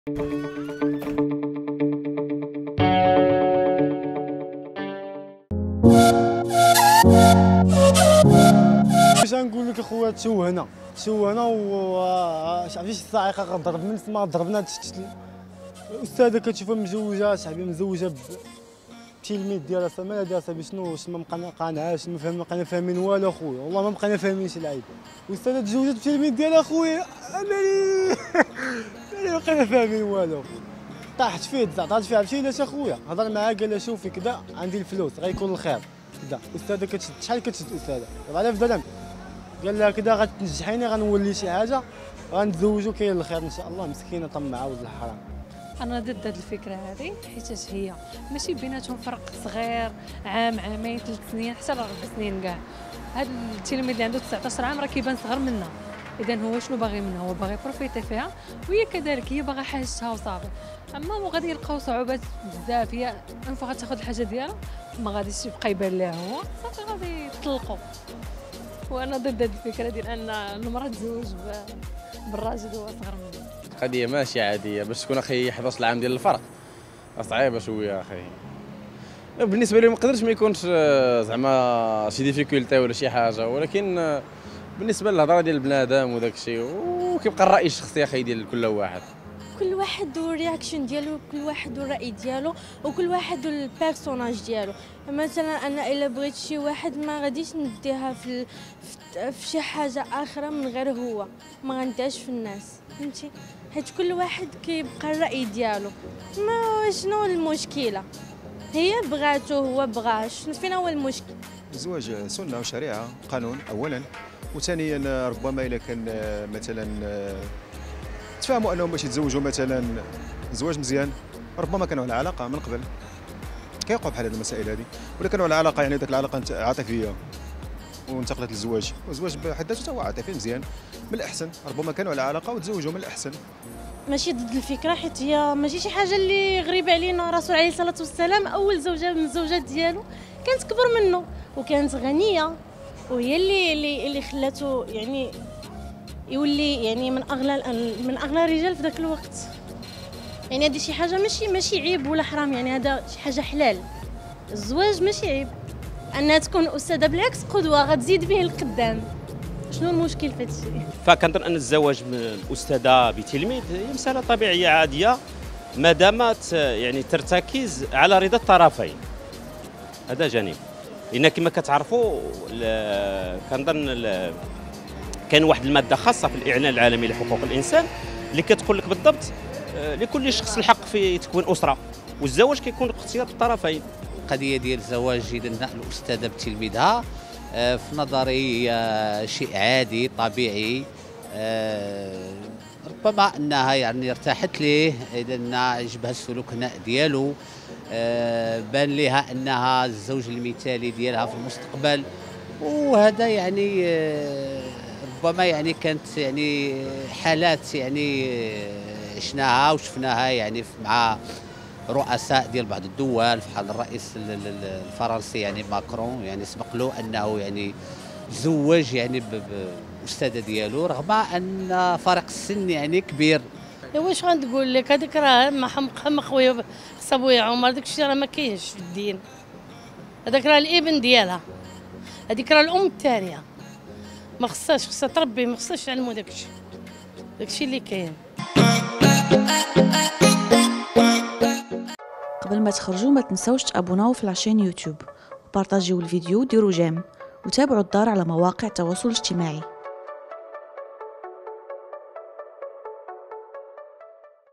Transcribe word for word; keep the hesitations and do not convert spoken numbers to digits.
باش نقول لك اخويا تشوهنا تشوهنا وشعبي شي الصاعقه غنضرب من تما ضربنا الاستاذه كتشوفها مزوجه صاحبي مزوجه بالتلميذ ديالها سما ديالها صاحبي شنو ما بقينا قانعاش ما فهم بقينا فاهمين والو اخويا والله ما بقينا فاهمين شي لعيب والاستاذه تزوجت بالتلميذ ديالها اخويا مالي مالي بقينا فاهمين والو طاحت فيه تزعطات فيه عرفتي علاش اخويا هضر معاه قال لها شوفي كذا عندي الفلوس غيكون الخير كذا الاستاذه كتشد شحال كتشد الاستاذه ربعة آلاف درهم قال لها كذا غتنجحيني غنولي شي حاجه غنتزوجوا كاين الخير ان شاء الله مسكينه طمعه ولد الحرام. انا ضد هذه الفكره هذه حيت هي ماشي بيناتهم فرق صغير عام عامين ثلاث سنين حتى لاربع سنين كاع. هذا التلميذ اللي عنده تسعطاش عام راه كيبان صغر منها اذا هو شنو باغي منها هو باغي بروفيتي فيها وهي كذلك هي باغا حاجتها وصافي. اما هو غادي يلقاو صعوبات بزاف هي انفو غتاخذ الحاجه ديالها ما غاديش يبقى يبان لها هو صافي غادي يطلقوا. وانا ضد هذه الفكره ديال ان المراه تزوج بالراجل هو صغر منها. قضيه ماشي عاديه باش تكون اخي حداش عام ديال الفرق صعيبه شويه اخي. بالنسبه لي ما نقدرش ما يكونش زعما شي ديفيكولتي ولا شي حاجه ولكن بالنسبه للهضره ديال البنادم وداك الشيء وكيبقى الراي الشخصي اخي ديال كل واحد. كل واحد والرياكشن ديالو كل واحد والراي ديالو وكل واحد والبيرسوناج ديالو. مثلا انا الا بغيت شي واحد ما غاديش نديها في في شي حاجه اخرى من غير هو ما غنديهاش في الناس فهمتي حيت كل واحد كيبقى الراي ديالو. ما شنو المشكله هي بغاتو هو بغا شنو فين هو المشكل. الزواج سنه وشريعه قانون اولا وثانيا ربما الا كان مثلا تفاهموا انهم باش يتزوجوا مثلا زواج مزيان ربما كانوا على علاقه من قبل كيوقع بحال هذه المسائل هذه ولا كانوا على علاقه يعني ذاك العلاقه عاطفيه وانتقلت للزواج والزواج بحد ذاته هو عاطفي مزيان من الاحسن ربما كانوا على علاقه وتزوجوا من الاحسن. ماشي ضد الفكره حيت هي ماشي شي حاجه اللي غريبه علينا. الرسول عليه الصلاه والسلام اول زوجه من الزوجات ديالو كانت كبر منه وكانت غنيه وهي اللي اللي, اللي خلاته يعني يولي يعني من اغلى من اغلى الرجال في ذاك الوقت. يعني هذه شي حاجه ماشي ماشي عيب ولا حرام يعني هذا شي حاجه حلال. الزواج ماشي عيب انها تكون استاذه بالعكس قدوه غتزيد به القدام. شنو المشكل في هذا الشيء؟ فكنظن ان الزواج من الاستاذه بتلميذ هي مساله طبيعيه عاديه ما دامت يعني ترتكز على رضا الطرفين. هذا جانب لان كما كتعرفوا كنظن كاين واحد الماده خاصه في الاعلان العالمي لحقوق الانسان اللي كتقول لك بالضبط لكل شخص الحق في تكوين اسره والزواج كيكون اختيار الطرفين. القضيه ديال الزواج ديال الاستاذه بتلميذها في نظري شيء عادي طبيعي. ربما انها يعني ارتاحت ليه لان عجبها السلوك ديالو بان لها انها الزوج المثالي ديالها في المستقبل وهذا يعني ربما يعني كانت يعني حالات يعني عشناها وشفناها يعني مع رؤساء ديال بعض الدول بحال الرئيس الفرنسي يعني ماكرون يعني سبق له انه يعني تزوج يعني باستاذه ديالو رغم ان فرق السن يعني كبير. واش غنقول لك هذيك راه ما حمق خويا صابويا عمر داك الشيء راه ما كاينش في الدين. هذاك راه الابن ديالها هذيك راه الام الثانيه ما خصهاش خصها تربي ما خصهاش يعلموا داك الشيء داك الشيء اللي كاين. قبل ما تخرجوا ما تنسوش تابوناو في لاشين يوتيوب وبارطاجيو الفيديو وديروا جيم وتابعوا الدار على مواقع التواصل الاجتماعي.